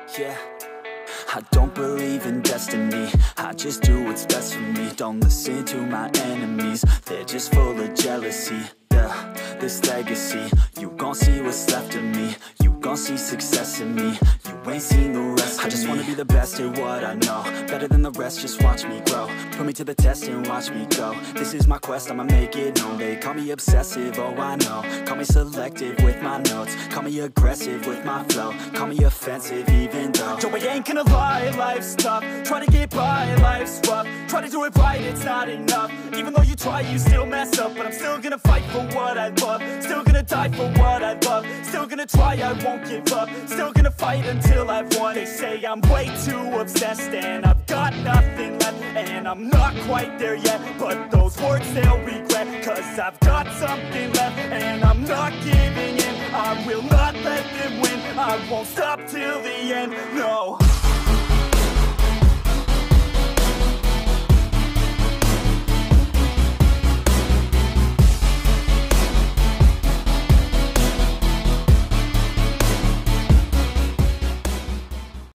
Yeah, I don't believe in destiny, I just do what's best for me. Don't listen to my enemies, they're just full of jealousy. Yeah, this legacy, you gon' see what's left of me. You gon' see success in me, you ain't seen the rest of me. I just wanna be the best at what I know, better than the rest, just watch me grow. Put me to the test and watch me go. This is my quest, I'ma make it known. They call me obsessive, oh I know. Call me selective with my notes, call me aggressive with my flow, call me offensive even though yo, I ain't gonna lie, life's tough. Try to get by, life's rough. Try to do it right, it's not enough. Even though you try, you still mess up. But I'm still gonna fight for what I love, still gonna die for what I love, still gonna try, I won't give up, still gonna fight until I've won. They say I'm way too obsessed and I've got nothing left, and I'm not quite there yet, but those words they'll regret, cause I've got something left and I'm not giving in. I will not let them win, I won't stop till the end, no.